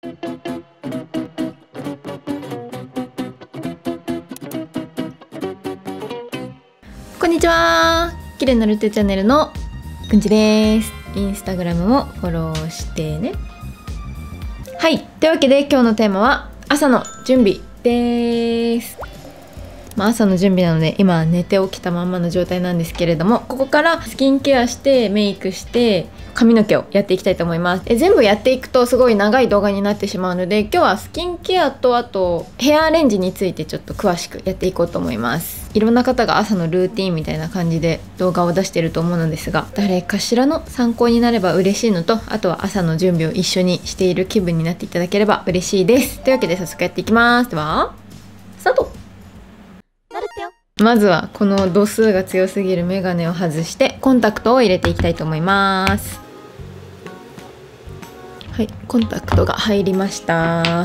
こんにちは。綺麗なルテチャンネルのくんちです。インスタグラムもフォローしてね。はい、というわけで今日のテーマは朝の準備です。朝の準備なので今寝て起きたまんまの状態なんですけれども、ここからスキンケアしてメイクして髪の毛をやっていきたいと思います。全部やっていくとすごい長い動画になってしまうので、今日はスキンケアとあとヘアアレンジについてちょっと詳しくやっていこうと思います。いろんな方が朝のルーティンみたいな感じで動画を出していると思うのですが、誰かしらの参考になれば嬉しいのと、あとは朝の準備を一緒にしている気分になっていただければ嬉しいです。というわけで早速やっていきます。ではスタート。まずはこの度数が強すぎるメガネを外してコンタクトを入れていきたいと思います。はい、コンタクトが入りました。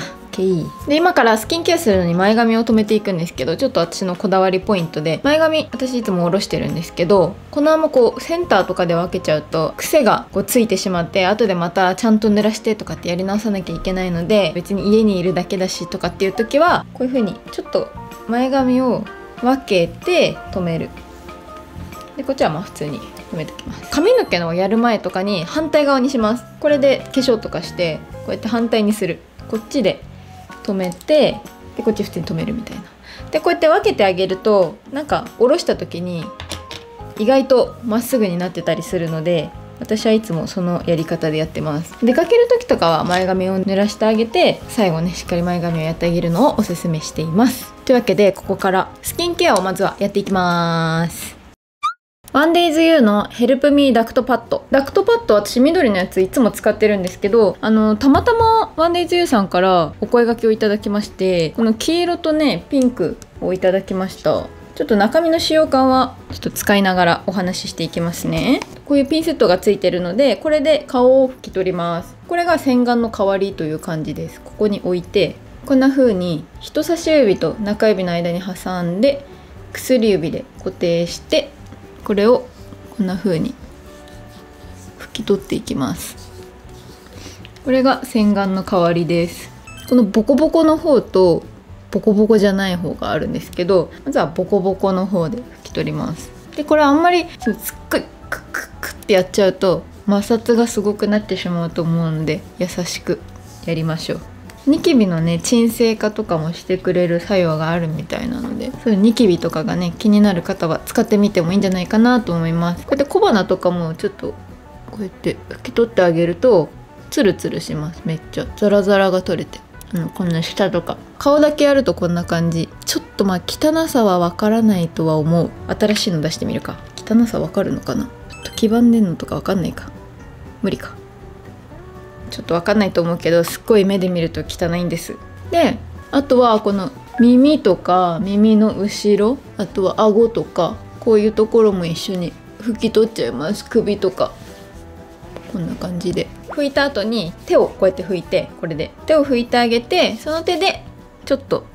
で今からスキンケアするのに前髪を留めていくんですけど、ちょっと私のこだわりポイントで、前髪私いつも下ろしてるんですけど、このままこうセンターとかで分けちゃうと癖がこうついてしまって、後でまたちゃんと濡らしてとかってやり直さなきゃいけないので、別に家にいるだけだしとかっていう時はこういう風にちょっと前髪を分けて留める。でこっちは普通に留めておきます。髪の毛のやる前とかに反対側にします。これで化粧とかしてこうやって反対にする。こっちで留めて、でこっち普通に留めるみたいな。でこうやって分けてあげるとなんか下ろした時に意外とまっすぐになってたりするので、私はいつもそのやり方でやってます。出かける時とかは前髪を濡らしてあげて、最後ねしっかり前髪をやってあげるのをおすすめしています。というわけでここからスキンケアをまずはやっていきます。ワンデイズユーのヘルプミーダクトパッド。ダクトパッド私緑のやついつも使ってるんですけど、たまたまワンデイズユーさんからお声掛けをいただきまして、この黄色とねピンクをいただきました。ちょっと中身の使用感はちょっと使いながらお話ししていきますね。こういうピンセットがついてるので、これで顔を拭き取ります。これが洗顔の代わりという感じです。ここに置いてこんな風に人差し指と中指の間に挟んで薬指で固定して、これをこんな風に拭き取っていきます。これが洗顔の代わりです。このボコボコの方とボコボコじゃない方があるんですけど、まずはボコボコの方で拭き取ります。でこれあんまりすっごいクックックってやっちゃうと摩擦がすごくなってしまうと思うので、優しくやりましょう。ニキビのね鎮静化とかもしてくれる作用があるみたいなので、そういうニキビとかがね気になる方は使ってみてもいいんじゃないかなと思います。こうやって小鼻とかもちょっとこうやって拭き取ってあげるとツルツルします。めっちゃザラザラが取れて、こんな下とか顔だけやるとこんな感じ。ちょっと汚さはわからないとは思う。新しいの出してみるか。汚さわかるのかな。ちょっと黄ばんでんのとかわかんないか。無理か。ちょっとわかんないと思うけど、すっごい目で見ると汚いんです。であとはこの耳とか耳の後ろ、あとは顎とかこういうところも一緒に拭き取っちゃいます。首とかこんな感じで拭いた後に手をこうやって拭いて、これで手を拭いてあげて、その手でちょっと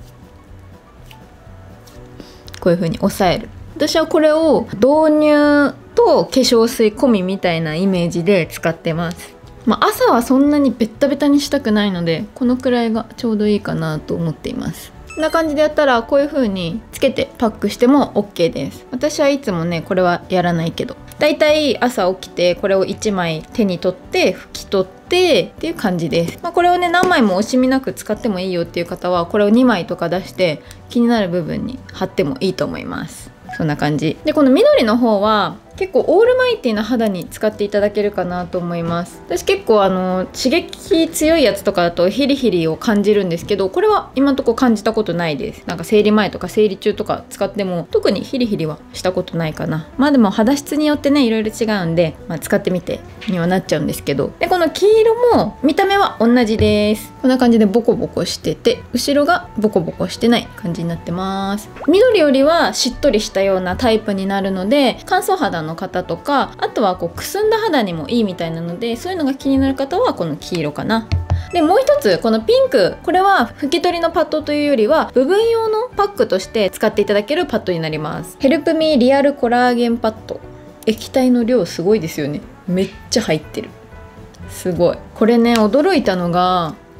こういう風に押さえる。私はこれを導入と化粧水込みみたいなイメージで使ってます。朝はそんなにベッタベタにしたくないので、このくらいがちょうどいいかなと思っています。こんな感じでやったらこういう風につけてパックしても OK です。私はいつもねこれはやらないけど、だいたい朝起きてこれを1枚手に取って拭き取ってっていう感じです。これをね何枚も惜しみなく使ってもいいよっていう方はこれを2枚とか出して気になる部分に貼ってもいいと思います。そんな感じで、この緑の方は結構オールマイティな肌に使っていただけるかなと思います。私結構刺激強いやつとかだとヒリヒリを感じるんですけど、これは今のところ感じたことないです。なんか生理前とか生理中とか使っても特にヒリヒリはしたことないかな。でも肌質によってねいろいろ違うんで、使ってみてにはなっちゃうんですけど、でこの黄色も見た目は同じです。こんな感じでボコボコしてて、後ろがボコボコしてない感じになってます。緑よりはしっとりしたようなタイプになるので、乾燥肌の方とか、あとはこうくすんだ肌にもいいみたいなので、そういうのが気になる方はこの黄色かな。でもう一つこのピンク、これは拭き取りのパッドというよりは部分用のパックとして使っていただけるパッドになります。ヘルプミーリアルコラーゲンパッド。液体の量すごいですよね。めっちゃ入ってる。すごい。これね驚いたのが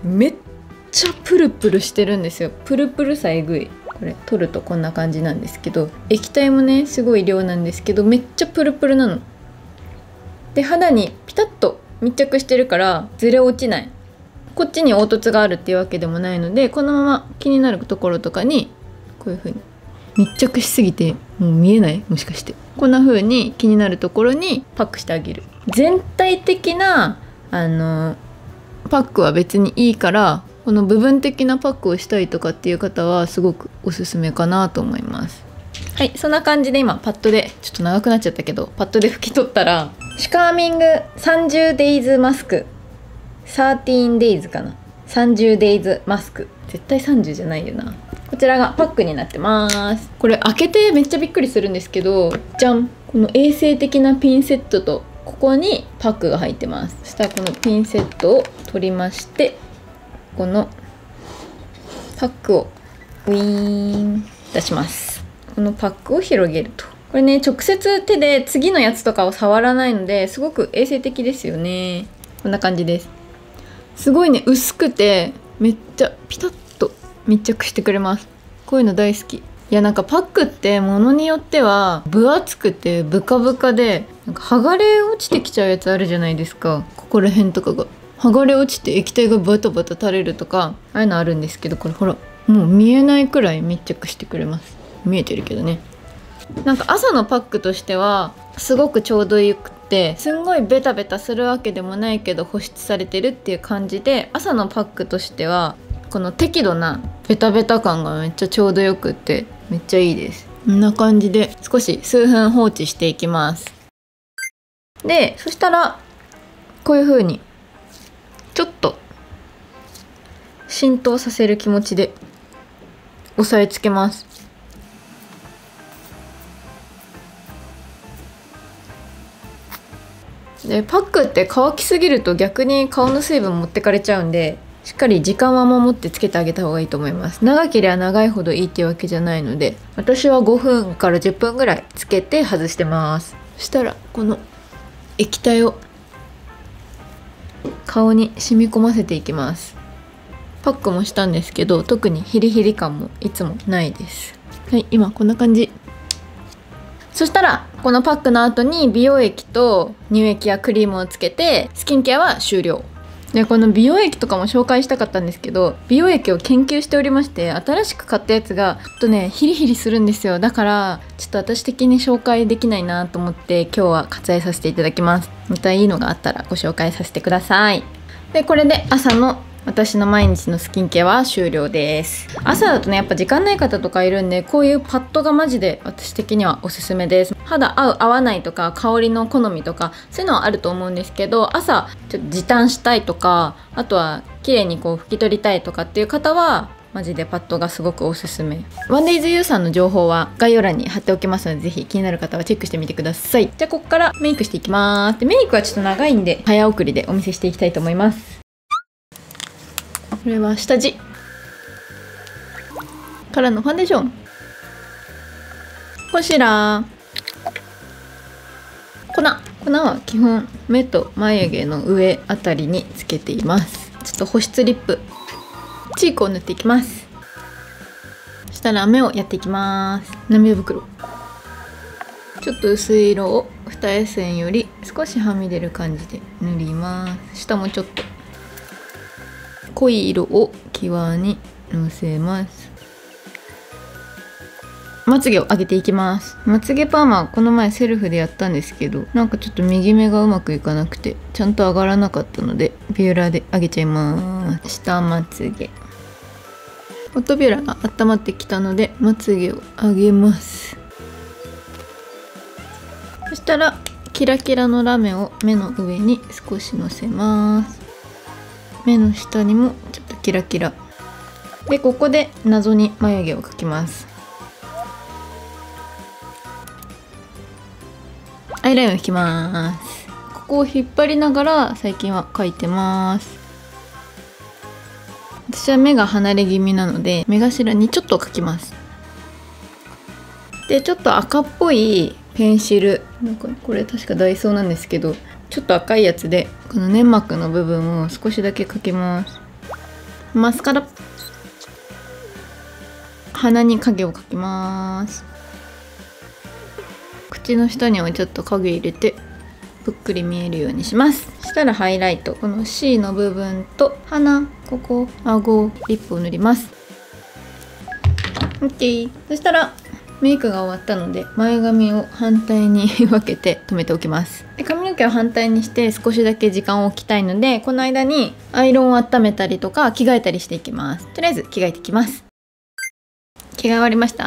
めっちゃプルプルしてるんですよ。プルプルさえぐい。これ取るとこんな感じなんですけど、液体もねすごい量なんですけど、めっちゃプルプルなので、肌にピタッと密着してるからずれ落ちない。こっちに凹凸があるっていうわけでもないので、このまま気になるところとかにこういう風に密着しすぎてもう見えない、もしかしてこんな風に気になるところにパックしてあげる。全体的なパックは別にいいから、この部分的なパックをしたいとかっていう方はすごくおすすめかなと思います。はい、そんな感じで今パッドでちょっと長くなっちゃったけど、パッドで拭き取ったら、シュカーミング 30days マスク、13days かな、30days マスク、絶対30じゃないよな。こちらがパックになってます。これ開けてめっちゃびっくりするんですけど、じゃん、この衛生的なピンセットとここにパックが入ってます。そしたらこのピンセットを取りまして、このパックをウィーン出します。このパックを広げると、これね直接手で次のやつとかを触らないので、すごく衛生的ですよね。こんな感じです。すごいね薄くてめっちゃピタッと密着してくれます。こういうの大好き。いや、なんかパックってものによっては分厚くてブカブカで、なんか剥がれ落ちてきちゃうやつあるじゃないですか。ここら辺とかが剥がれ落ちて液体がバタバタ垂れるとか、ああいうのあるんですけど、これほらもう見えないくらい密着してくれます。見えてるけどね。なんか朝のパックとしてはすごくちょうどよくて、すんごいベタベタするわけでもないけど保湿されてるっていう感じで、朝のパックとしてはこの適度なベタベタ感がめっちゃちょうどよくってめっちゃいいです。こんな感じで少し数分放置していきます。でそしたらこういう風にちょっと浸透させる気持ちで押さえつけます。でパックって乾きすぎると逆に顔の水分持ってかれちゃうんで、しっかり時間は守ってつけてあげた方がいいと思います。長ければ長いほどいいっていうわけじゃないので、私は5分から10分ぐらいつけて外してます。そしたらこの液体を顔に染み込ませていきます。パックもしたんですけど、特にヒリヒリ感もいつもないです。はい、今こんな感じ。そしたらこのパックの後に美容液と乳液やクリームをつけてスキンケアは終了で、この美容液とかも紹介したかったんですけど、美容液を研究しておりまして、新しく買ったやつがちょっとねヒリヒリするんですよ。だからちょっと私的に紹介できないなと思って今日は割愛させていただきます。またいいのがあったらご紹介させてください。でこれで朝の私の毎日のスキンケアは終了です。朝だとねやっぱ時間ない方とかいるんで、こういうパッドがマジで私的にはおすすめです。肌合う合わないとか香りの好みとかそういうのはあると思うんですけど、朝ちょっと時短したいとか、あとは綺麗にこう拭き取りたいとかっていう方はマジでパッドがすごくおすすめ。1days さんの情報は概要欄に貼っておきますので、ぜひ気になる方はチェックしてみてください。じゃあここからメイクしていきます。でメイクはちょっと長いんで早送りでお見せしていきたいと思います。これは下地からのファンデーション、コンシーラー、粉は基本目と眉毛の上あたりにつけています。ちょっと保湿リップ、チークを塗っていきます。そしたら目をやっていきます。涙袋、ちょっと薄い色を二重線より少しはみ出る感じで塗ります。下もちょっと濃い色を際にのせます。まつげを上げていきます。まつげパーマこの前セルフでやったんですけど、なんかちょっと右目がうまくいかなくてちゃんと上がらなかったのでビューラーで上げちゃいます。下まつげ、ホットビューラーが温まってきたのでまつげを上げます。そしたらキラキラのラメを目の上に少しのせます。目の下にもちょっとキラキラで、ここで謎に眉毛を描きます。アイラインを引きます。ここを引っ張りながら最近は描いてます。私は目が離れ気味なので目頭にちょっと描きます。でちょっと赤っぽいペンシル、なんかこれ確かダイソーなんですけど、ちょっと赤いやつでこの粘膜の部分を少しだけ描きます。 マスカラ、鼻に影を描きます。口の下にもちょっと影入れてぷっくり見えるようにします。そしたらハイライト、この C の部分と鼻、ここ、顎、リップを塗ります。 OK。 そしたらメイクが終わったので前髪を反対に分けて留めておきます。で、髪の毛を反対にして少しだけ時間を置きたいので、この間にアイロンを温めたりとか着替えたりしていきます。とりあえず着替えてきます。着替え終わりました。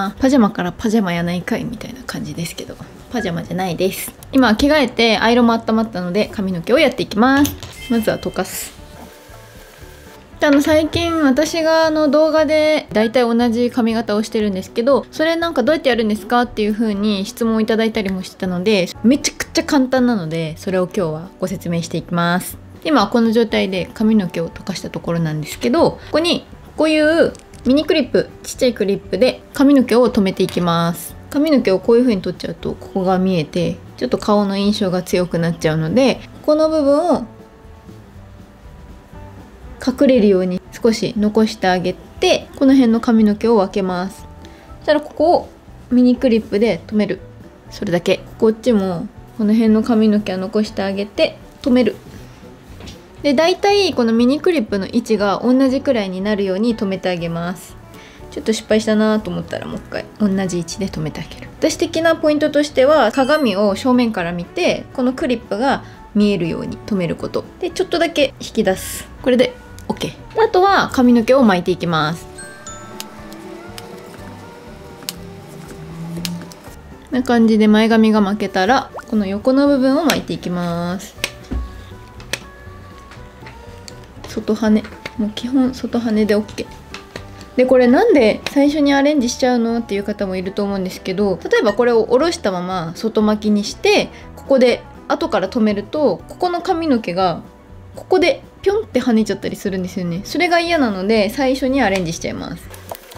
パジャマからパジャマやないかいみたいな感じですけど、パジャマじゃないです。今着替えてアイロンも温まったので髪の毛をやっていきます。まずは溶かす。で、最近私が動画でだいたい同じ髪型をしてるんですけど、それなんかどうやってやるんですかっていう風に質問をいただいたりもしてたので、めちゃくちゃ簡単なのでそれを今日はご説明していきます。今はこの状態で髪の毛を溶かしたところなんですけど、ここにこういうミニクリップ、ちっちゃいクリップで髪の毛を留めていきます。髪の毛をこういう風に取っちゃうとここが見えてちょっと顔の印象が強くなっちゃうので、この部分を隠れるように少し残してあげて、この辺の髪の毛を分けます。そしたらここをミニクリップで留める。それだけ。こっちもこの辺の髪の毛は残してあげて留める。で、だいたいこのミニクリップの位置が同じくらいになるように留めてあげます。ちょっと失敗したなと思ったらもう一回同じ位置で留めてあげる。私的なポイントとしては、鏡を正面から見てこのクリップが見えるように留めることで、ちょっとだけ引き出す。これで OK。 あとは髪の毛を巻いていきます。こんな感じで前髪が巻けたら、この横の部分を巻いていきます。外羽、もう基本外羽で OK。 で、これなんで最初にアレンジしちゃうのっていう方もいると思うんですけど、例えばこれを下ろしたまま外巻きにして、ここで後から留めると、ここの髪の毛がここでピョンって跳ねちゃったりするんですよね。それが嫌なので最初にアレンジしちゃいます。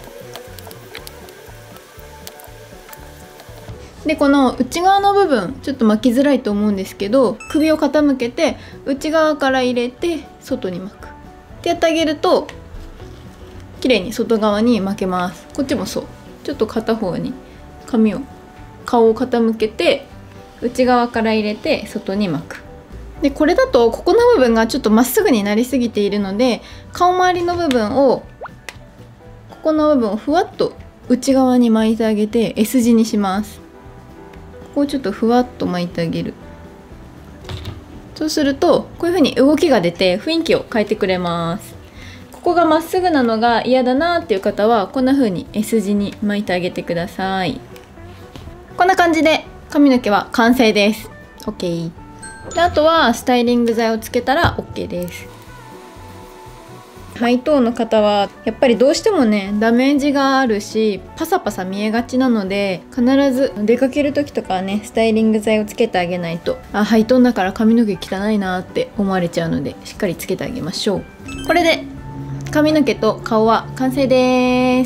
で、この内側の部分ちょっと巻きづらいと思うんですけど、首を傾けて内側から入れて外に巻くってやってあげると綺麗に外側に巻けます。こっちもそう。ちょっと片方に顔を傾けて内側から入れて外に巻く。で、これだとここの部分がちょっとまっすぐになりすぎているので、顔周りの部分をここの部分をふわっと内側に巻いてあげて S 字にします。ここをちょっとふわっと巻いてあげる。そうするとこういう風に動きが出て雰囲気を変えてくれます。ここがまっすぐなのが嫌だなっていう方はこんな風に S 字に巻いてあげてください。こんな感じで髪の毛は完成です。 OK。 で、あとはスタイリング剤をつけたら OK です。ハイトーンの方はやっぱりどうしてもねダメージがあるしパサパサ見えがちなので、必ず出かける時とかはねスタイリング剤をつけてあげないと、ハイトーンだから髪の毛汚いなって思われちゃうので、しっかりつけてあげましょう。これで髪の毛と顔は完成です。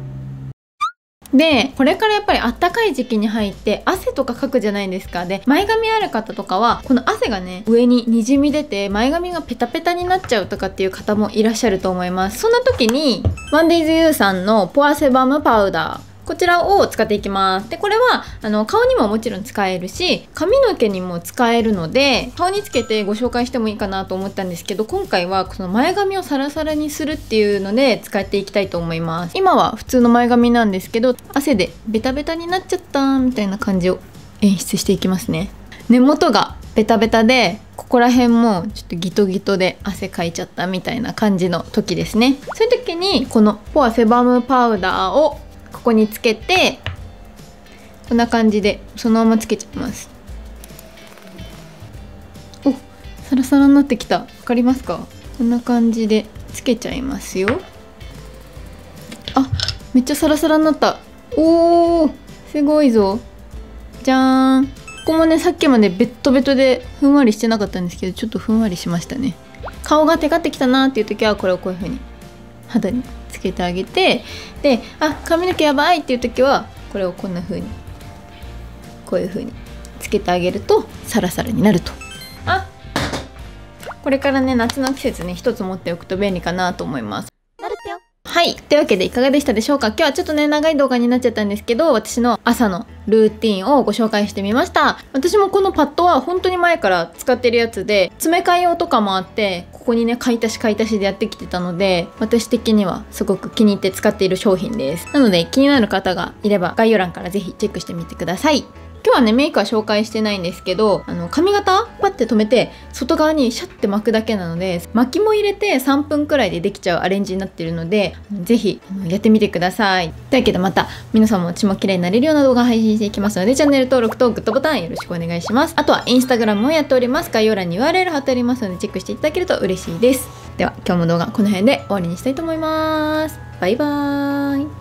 で、これからやっぱりあったかい時期に入って汗とかかくじゃないですか。で、前髪ある方とかはこの汗がね上ににじみ出て前髪がペタペタになっちゃうとかっていう方もいらっしゃると思います。そんな時にワンデイズユーさんのポアセバムパウダー、こちらを使っていきます。で、これは顔にももちろん使えるし髪の毛にも使えるので、顔につけてご紹介してもいいかなと思ったんですけど、今回はこの前髪をサラサラにするっていうので使っていきたいと思います。今は普通の前髪なんですけど、汗でベタベタになっちゃったみたいな感じを演出していきますね。根元がベタベタでここら辺もちょっとギトギトで汗かいちゃったみたいな感じの時ですね。そういう時にこのポアセバムパウダーをここにつけて、こんな感じでそのままつけちゃいます。お、サラサラになってきた。わかりますか？こんな感じでつけちゃいますよ。あ、めっちゃサラサラになった。おー、すごいぞ。じゃーん。ここもね、さっきまでベッドベトでふんわりしてなかったんですけど、ちょっとふんわりしましたね。顔がテカってきたなーっていう時はこれをこういう風に肌につけてあげて、で、髪の毛やばいっていう時はこれをこんな風にこういう風につけてあげるとサラサラになると。 これからね夏の季節ね一つ持っておくと便利かなと思います。はい。というわけでいかがでしたでしょうか。今日はちょっとね、長い動画になっちゃったんですけど、私の朝のルーティンをご紹介してみました。私もこのパッドは本当に前から使ってるやつで、詰め替え用とかもあって、ここにね、買い足しでやってきてたので、私的にはすごく気に入って使っている商品です。なので、気になる方がいれば概要欄からぜひチェックしてみてください。今日はねメイクは紹介してないんですけど、髪型パッて止めて外側にシャッて巻くだけなので、巻きも入れて3分くらいでできちゃうアレンジになってるので、ぜひやってみてください。というわけでまた皆さんも血も綺麗になれるような動画配信していきますので、チャンネル登録とグッドボタンよろしくお願いします。あとはインスタグラムもやっております。概要欄に URL 貼っておりますのでチェックしていただけると嬉しいです。では今日も動画この辺で終わりにしたいと思います。バイバーイ。